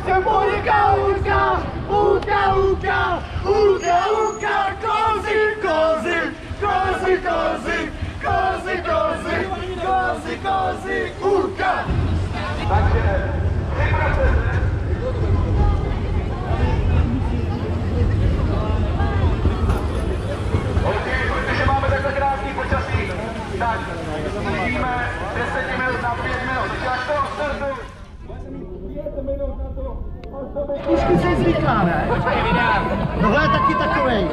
jsem ulica, ulica, ulica, ulica, ulica, ulica, kozy, kozy, kozy, kozy, kozy, kozy, kozy, kozy, ulica. Takže, protože máme takhle krásný počasí, tak snížíme 10 minut na 5 minut. Takže až toho startu. 5 minut na to. Kůžky se zvyklá, ne? Tohle je taky takovej.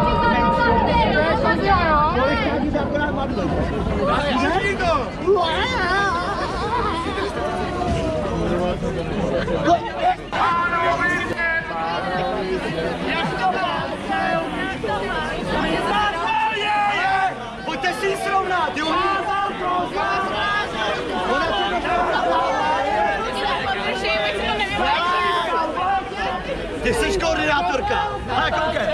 Kolik každý zakrát madlou. Pojďte si ji srovnat, jo? Ty jsi koordinátorka. Ale koukej.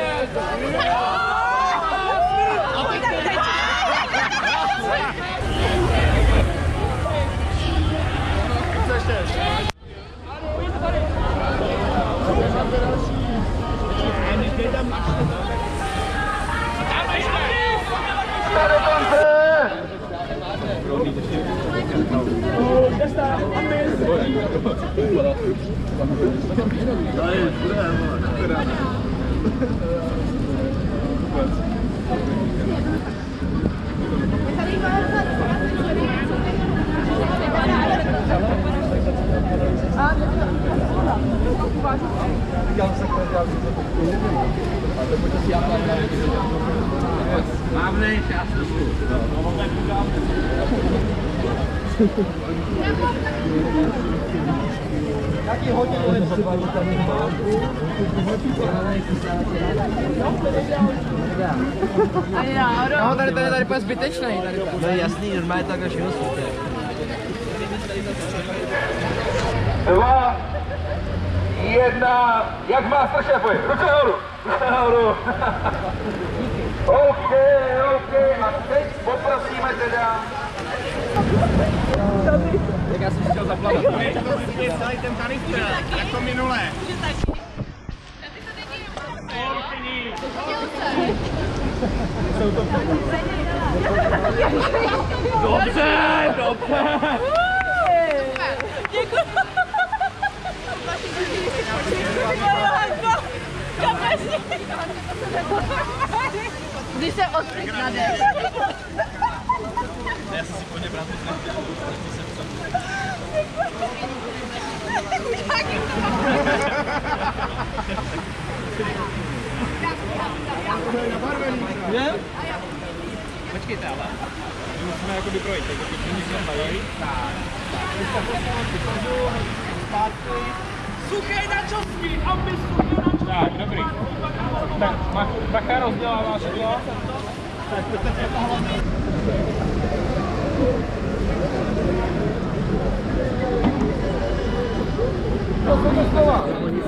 Co ještě? Do konce! Mávnej čas. Taky hodně lepší. No, tady bude zbytečný. No jasný, normálně takhle všechno svíte. 2, 1, jak má šéfovi? Ruce nahoru! Ruce nahoru! OK, a teď poprosíme teda... Jak já jsem chtěl zaplavat. Je celý ten kanistr, jako minule. Dobře, dobře. Když se odpřít na dech. Já jsem si po ně brát nechtěl. Ne? Počkejte, ale musíme jakoby projít, takže všichni jsme tady. Suchej na čosky, aby suchej na čosky. Tak, dobrý. Tak, bacha rozdělává šedlo. Tak, pojďte se to hlavně. To se slova.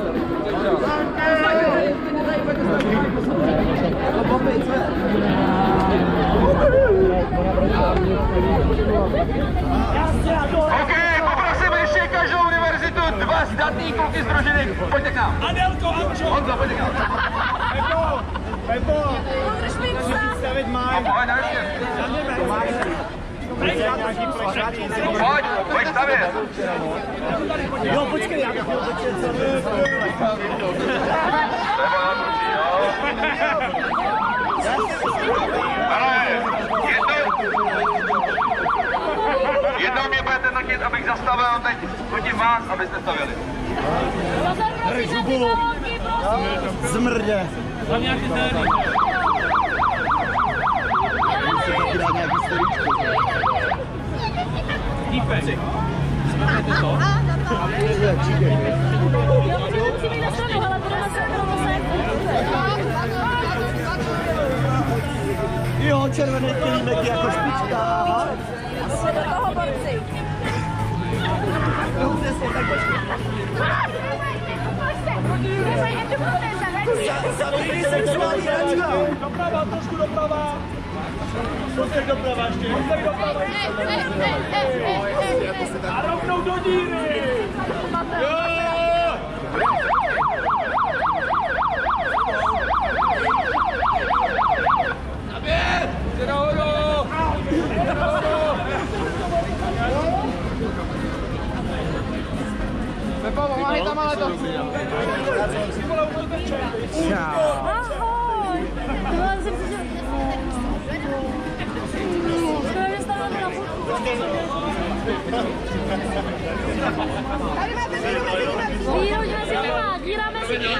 OK, poprosím ještě každou univerzitu 2 zdatný kluky z družiny. Pojďte k nám. Adelko, Ančo. Honzo, pojďte k nám. Pepo. Můžeš stavit máj. Pojď, navíc. Pojď stavět. Jo, počkej, já bych měl počkej, co jednou mě budete nutit, abych zastavil, teď nutím vás, abyste stavili. Žubu. Zmrdě. Tam nějaký zelený. Musím taky dát nějaký storíčko. Dípej. Zmrdněte to. Jo, červený kelímek jako špička. Jsme do toho borci. Zavřeli sexuální hračka. Doprava, trošku doprava. Zkusek doprava ještě. Zkusek doprava. A rovnou do díry. Jo. Pepo, pomáhej tam ale to. Ahoj! Tohle jsem si škoda, že stále na fotku. Tady máte víru mezi nimi. Víru, že si dělá, díra mezi nimi.